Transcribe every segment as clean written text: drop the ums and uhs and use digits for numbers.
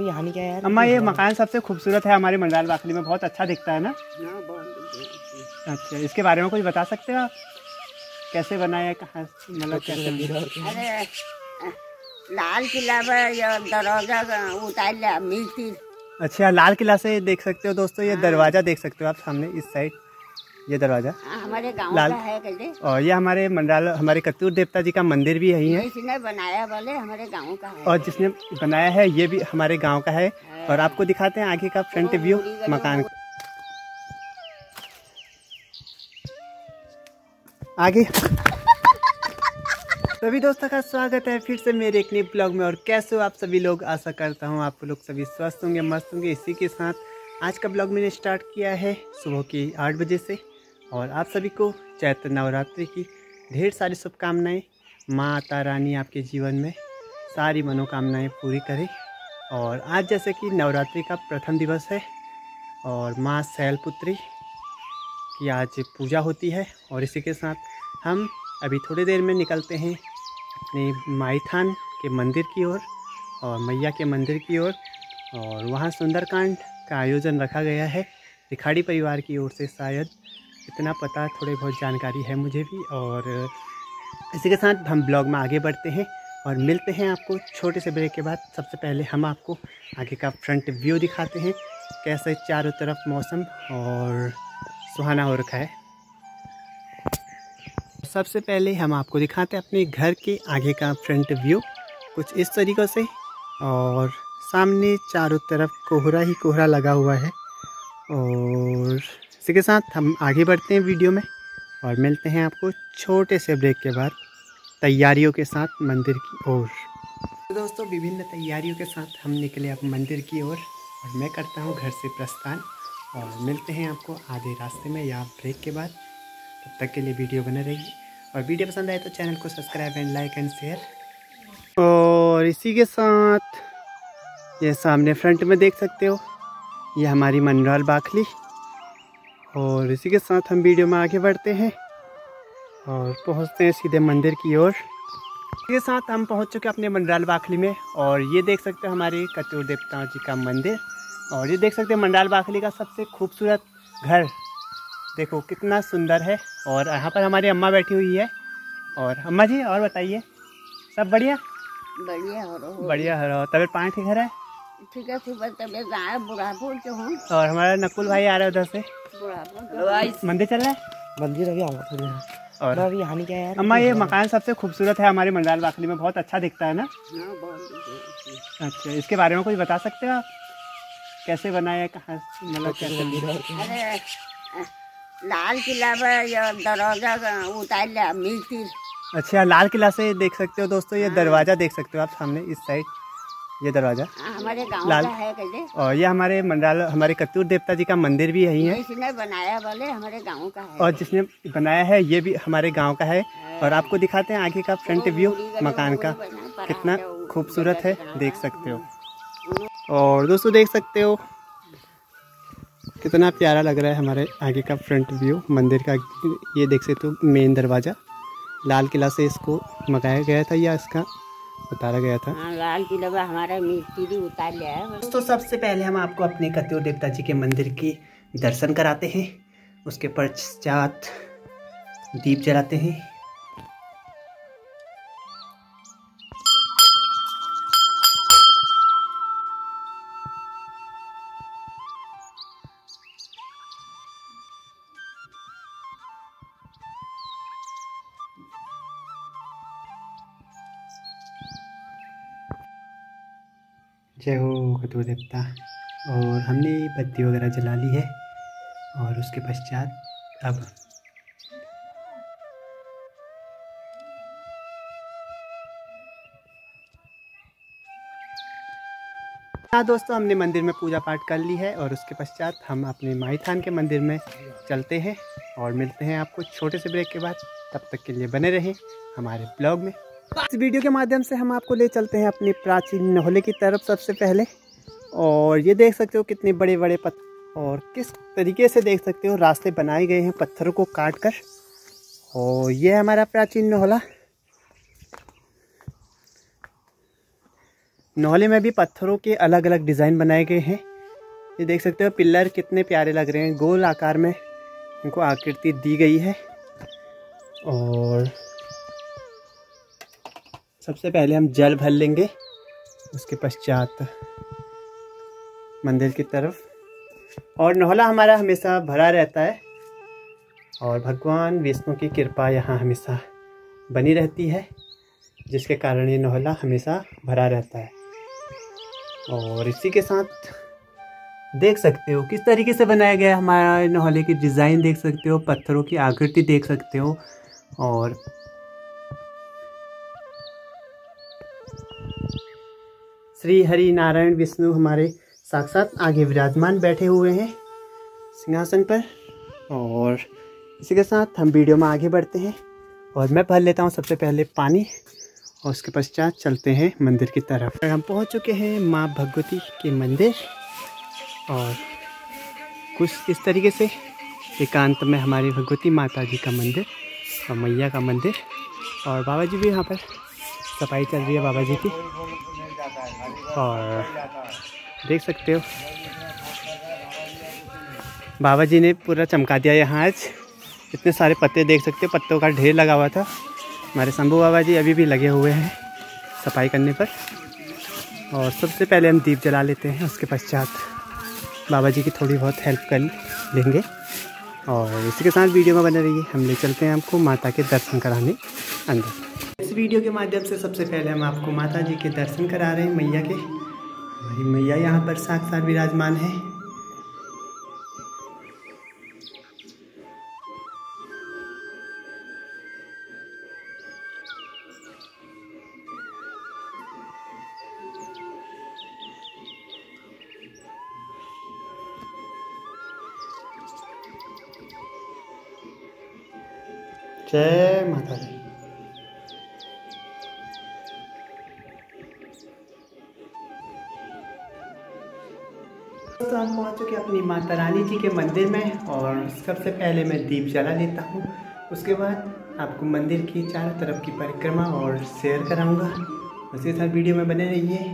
अभी हानि क्या है यार। अम्मा ये मकान सबसे खूबसूरत है हमारे मंडराल बाखली में, बहुत अच्छा दिखता है ना। अच्छा, इसके बारे में कुछ बता सकते हो आप, कैसे बनाया है, कहाँ मतलब कैसे? अरे लाल किला पर दरवाजा उतार लिया मिलती। अच्छा, लाल किला से देख सकते हो दोस्तों, ये दरवाजा देख सकते हो आप सामने इस साइड, ये दरवाजा हमारे गांव लाल का है कैसे। और ये हमारे मंडराल हमारे कत्यूर देवता जी का मंदिर भी यही है। जिसने बनाया बोले हमारे गांव का है, और जिसने बनाया है ये भी हमारे गांव का है। और आपको दिखाते हैं आगे का फ्रंट व्यू मकान आगे। सभी दोस्तों का स्वागत है फिर से मेरे एक नए ब्लॉग में। और कैसे हो आप सभी लोग, आशा करता हूँ आप लोग सभी स्वस्थ होंगे, मस्त होंगे। इसी के साथ आज का ब्लॉग मैंने स्टार्ट किया है सुबह की 8 बजे से। और आप सभी को चैत्र नवरात्रि की ढेर सारी शुभकामनाएं। माता रानी आपके जीवन में सारी मनोकामनाएं पूरी करे। और आज जैसे कि नवरात्रि का प्रथम दिवस है और माँ शैलपुत्री की आज पूजा होती है। और इसी के साथ हम अभी थोड़ी देर में निकलते हैं अपने माईथान के मंदिर की ओर और मैया के मंदिर की ओर। और वहाँ सुंदरकांड का आयोजन रखा गया है रिखाड़ी परिवार की ओर से, शायद इतना पता, थोड़ी बहुत जानकारी है मुझे भी। और इसी के साथ हम ब्लॉग में आगे बढ़ते हैं और मिलते हैं आपको छोटे से ब्रेक के बाद। सबसे पहले हम आपको आगे का फ्रंट व्यू दिखाते हैं, कैसे चारों तरफ मौसम और सुहाना हो रखा है। सबसे पहले हम आपको दिखाते हैं अपने घर के आगे का फ्रंट व्यू कुछ इस तरीक़े से। और सामने चारों तरफ कोहरा ही कोहरा लगा हुआ है। और इसी के साथ हम आगे बढ़ते हैं वीडियो में और मिलते हैं आपको छोटे से ब्रेक के बाद तैयारियों के साथ मंदिर की ओर। तो दोस्तों विभिन्न तैयारियों के साथ हम निकले अब मंदिर की ओर और मैं करता हूँ घर से प्रस्थान। और मिलते हैं आपको आधे रास्ते में या ब्रेक के बाद। तब तक के लिए वीडियो बने रहिए और वीडियो पसंद आए तो चैनल को subscribe and like and share. और इसी के साथ ये सामने फ्रंट में देख सकते हो, ये हमारी मंडराल बाखली। और इसी के साथ हम वीडियो में आगे बढ़ते हैं और पहुंचते हैं सीधे मंदिर की ओर। इसके साथ हम पहुंच चुके हैं अपने मंडराल बाखली में। और ये देख सकते हो हमारे कत्यूर देवता जी का मंदिर। और ये देख सकते हो मंडराल बाखली का सबसे खूबसूरत घर, देखो कितना सुंदर है। और यहाँ पर हमारी अम्मा बैठी हुई है। और अम्मा जी और बताइए, सब बढ़िया? बढ़िया हो रहा बढ़िया हो रहा। तबियत पानी ठीक है? ठीक है, सुबह तबियत बुढ़ापुर से हूँ। और हमारा नकुल भाई आ रहा है उधर से। मंदिर चल रहा है, मंदिर अभी आऊँगा थोड़ी देर। और अभी हानि क्या है यार। अम्मा ये मकान सबसे खूबसूरत है हमारे मंडराल बाखली में, बहुत अच्छा दिखता है ना। अच्छा, इसके बारे में कुछ बता सकते हो आप, कैसे बनाया है, कहाँ मतलब कैसे? अरे लाल किला पर दरवाजा उतार लिया मिलती। अच्छा, लाल किला से देख सकते हो दोस्तों, ये दरवाज़ा देख सकते हो आप सामने इस साइड, ये दरवाज़ा हमारे गांव लाल का है कैसे। और ये हमारे मंडराल हमारे कत्यूर देवता जी का मंदिर भी यही है। जिसने बनाया बोले हमारे गांव का है। और जिसने बनाया है ये भी हमारे गांव का है। और आपको दिखाते हैं आगे का फ्रंट व्यू मकान का, कितना खूबसूरत है, देख सकते हो। और दोस्तों देख सकते हो कितना प्यारा लग रहा है हमारे आगे का फ्रंट व्यू मंदिर का। ये देख सकते हो मेन दरवाज़ा, लाल किला से इसको मंगाया गया था या इसका उतारा गया था। लाल किला पर हमारा मिस्त्री उतार लिया है। दोस्तों सबसे पहले हम आपको अपने कत्यूर देवता जी के मंदिर के दर्शन कराते हैं, उसके पश्चात दीप जलाते हैं। जय हो कत्यूर देवता। और हमने बत्ती वगैरह जला ली है और उसके पश्चात अब हाँ दोस्तों, हमने मंदिर में पूजा पाठ कर ली है और उसके पश्चात हम अपने माईथान के मंदिर में चलते हैं और मिलते हैं आपको छोटे से ब्रेक के बाद। तब तक के लिए बने रहें हमारे ब्लॉग में। इस वीडियो के माध्यम से हम आपको ले चलते हैं अपनी प्राचीन नहोले की तरफ सबसे पहले। और ये देख सकते हो कितने बड़े बड़े पत्थर और किस तरीके से देख सकते हो रास्ते बनाए गए हैं पत्थरों को काट कर। और ये हमारा प्राचीन नहोला। नौले में भी पत्थरों के अलग अलग डिज़ाइन बनाए गए हैं। ये देख सकते हो पिलर कितने प्यारे लग रहे हैं, गोल आकार में इनको आकृति दी गई है। और सबसे पहले हम जल भर लेंगे, उसके पश्चात मंदिर की तरफ। और नौला हमारा हमेशा भरा रहता है और भगवान विष्णु की कृपा यहाँ हमेशा बनी रहती है, जिसके कारण ये नौला हमेशा भरा रहता है। और इसी के साथ देख सकते हो किस तरीके से बनाया गया है हमारा नौले की डिज़ाइन, देख सकते हो पत्थरों की आकृति देख सकते हो। और श्री हरि नारायण विष्णु हमारे साक्षात आगे विराजमान बैठे हुए हैं सिंहासन पर। और इसी के साथ हम वीडियो में आगे बढ़ते हैं और मैं भर लेता हूँ सबसे पहले पानी और उसके पश्चात चलते हैं मंदिर की तरफ। हम पहुँच चुके हैं माँ भगवती के मंदिर और कुछ इस तरीके से एकांत में हमारी भगवती माता जी का मंदिर और मैया का मंदिर। और बाबा जी भी यहाँ पर सफाई चल रही है बाबा जी की। और देख सकते हो बाबा जी ने पूरा चमका दिया यहाँ आज। इतने सारे पत्ते देख सकते हो, पत्तों का ढेर लगा हुआ था। हमारे शंभू बाबा जी अभी भी लगे हुए हैं सफाई करने पर। और सबसे पहले हम दीप जला लेते हैं, उसके पश्चात बाबा जी की थोड़ी बहुत हेल्प कर लेंगे। और इसी के साथ वीडियो में बने रहिए, हम ले चलते हैं आपको माता के दर्शन कराने अंदर। इस वीडियो के माध्यम से सबसे पहले हम आपको माता जी के दर्शन करा रहे हैं मैया के। हमारी मैया यहाँ पर साक्षात विराजमान है। जय माता दी। तो हम पहुंच चुके अपनी माता रानी जी के मंदिर में और सबसे पहले मैं दीप जला लेता हूं। उसके बाद आपको मंदिर की चारों तरफ की परिक्रमा और शेयर कराऊंगा। उसी साथ वीडियो में बने रहिए।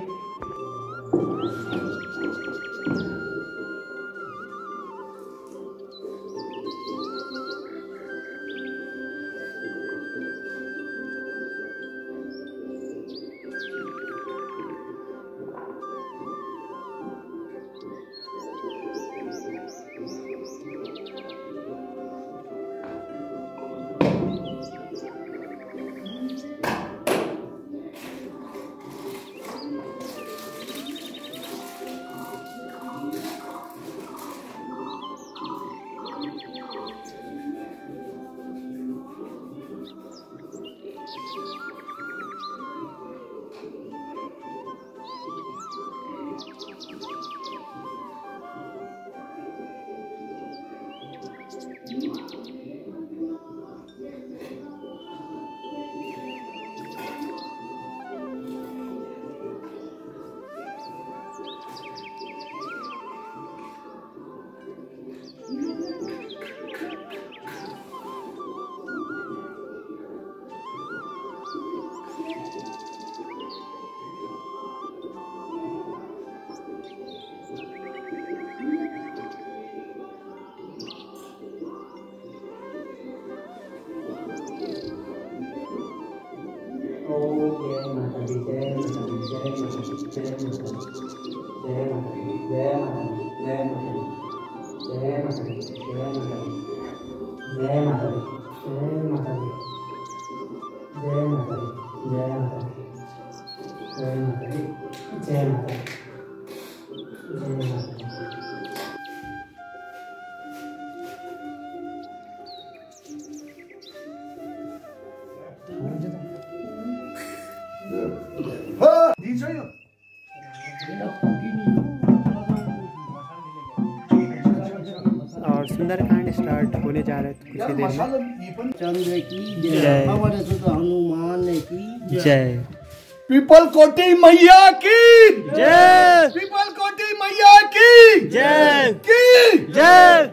और सुंदरकांड स्टार्ट होने जा रहा है तो कुछ ही देर में। चंद्र की जय। जय, पवन सुत हनुमान की जय। पीपल कोटी मैया की जय। पीपल कोटी मैया की जय। की जय।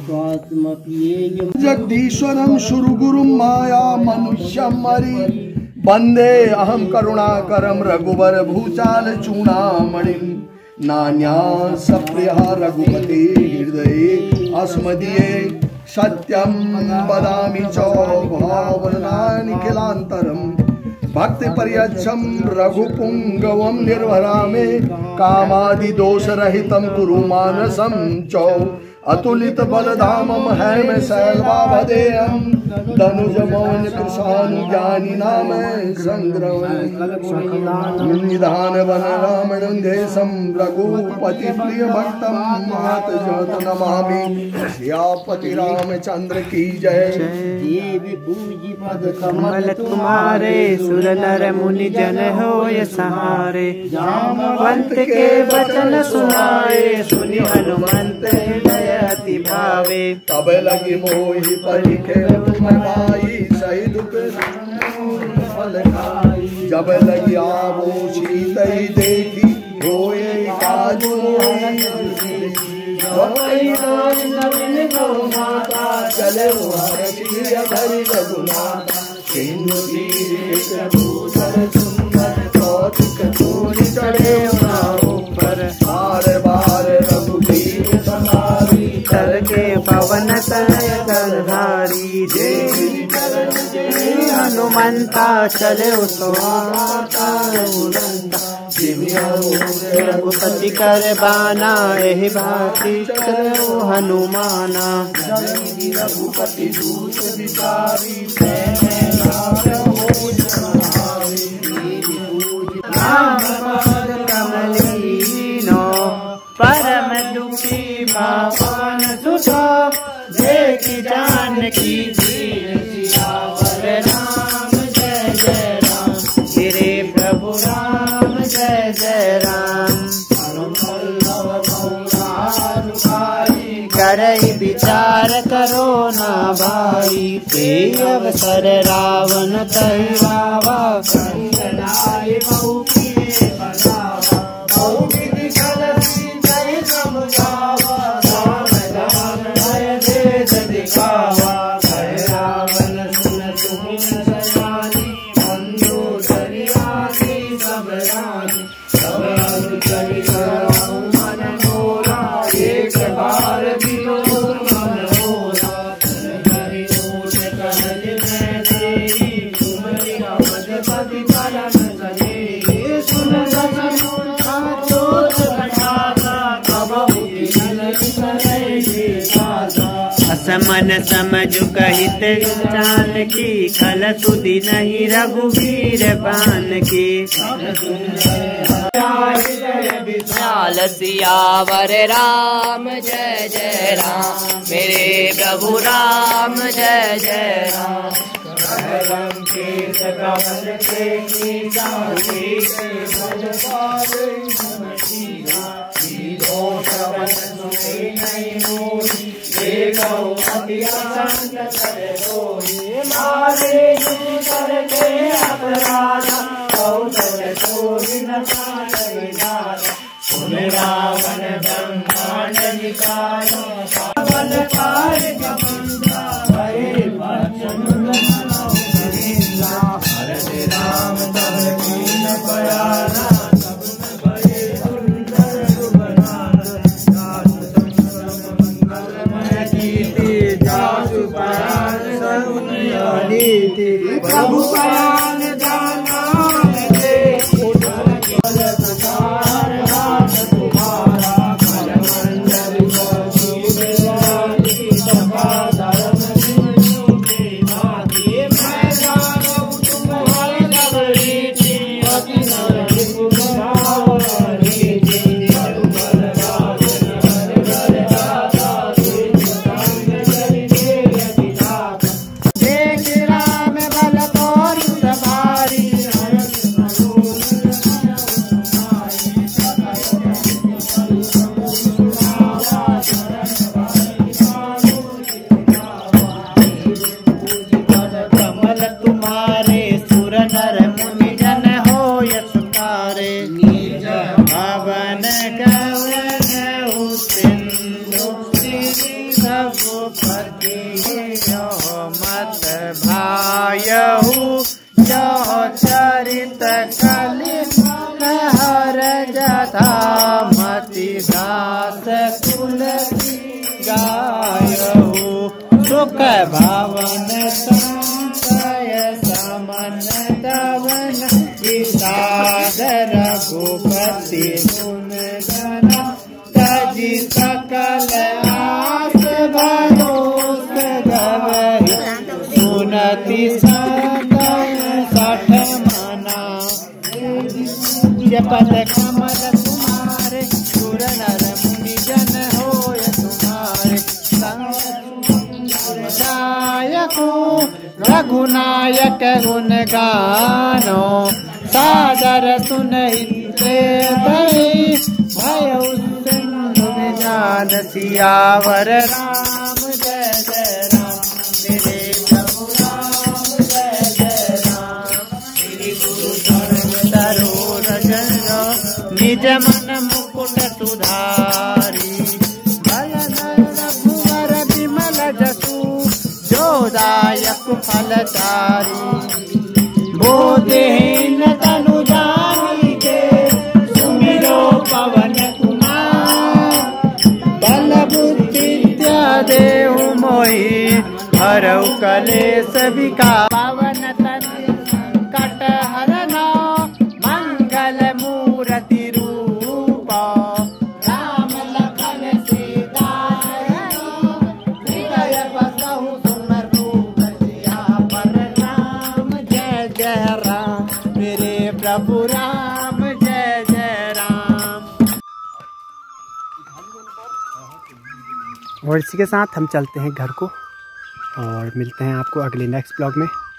जगदीश्वरम सुरगुरु माया मनुष्य मरी वंदे अहम करुणाकरम रघुवर भूचाल चूड़ामणिम नान्या सप्रिय रघुपते हृदये अस्मदीये सत्यम वदामि च भावनानिखिलान्तरम भक्ति पर्यच्छम रघुपुंगवम निर्भरामे कामादि दोष रहितम कुरु मानसम चौ अतुलित बलधामम हैम शैलवाभदेयम धनुज मौन कृशानु ज्ञानी नाम संग्रह निधान वन रामणं देशम रघुपति प्रिय भक्तम मात जत नमामि सियापति रामचंद्र की जय। देवी पूजी पद कमल तुम्हारे सुर नर मुनि जन होय सहारे जामवंत के वचन सुनाए सुनि हनुमंत हृदय अति भावे तब लगी मोहि परिखे मनाई सही दुख फल खाई जब लगी आवो सीतई देखी रोए काजू माता चले हरि रघुनाथा सिंधु तीर सुंदर कौतिक चोरी चढ़े ऊपर बार बार रघुवीर समारी के पवन तनय करधारी देवी हनुमंता चले रघुपति कर बाना एहि भांति चलो हनुमाना रघुपति दूत विचारी कमलीनो परम दुखी पावन सुतो देखी जानकी सियावर राम जय जय राम गिरे प्रभु राम जय जय राम करई विचार करो ना भाई ते अवसर रावण तहि रावा मन समझु कहित जानकी खल सुधि नहीं रघुवीर पान की विशाल सियावर राम जय जय राम मेरे प्रभु राम जय जय राम रावण ब्रह्मांड निकालो पवन कार्य राम तब कीन पयाना प्रभु पयान जाना मत भायहु जो कथा मति दास कुल गायहु सुख भावन संशय समन दवन विषाद रघुपति गुण गण तजि सकल आस भरोस गवहि सुनति सदय सठ मना पद कमल तुम्हारे सुर नर मुनि जन होय तुम्हारे संग रघुनायक गुण गानो सादर सुनहिते भय सिंधु विजान सियावर राम जय जय राम मेरे प्रभु राम जय जय राम श्री गुरु चरण सरोज निज मन मुकुट सुधारी भय रघुवर विमल जसु जोदायक फलचारी बोधहीन तनु जानिके सुमिरो पवन कुमार बल बुद्धि देहु मोहि हरऊ कलेश विकार पावन तन कट हरना मंगल मूर्ति रूप राम लखन सीता हृदय बसहु सुमरूप सियावर राम जय जय राम मेरे प्रभु राम जय जय राम। और इसी के साथ हम चलते हैं घर को और मिलते हैं आपको अगले नेक्स्ट ब्लॉग में।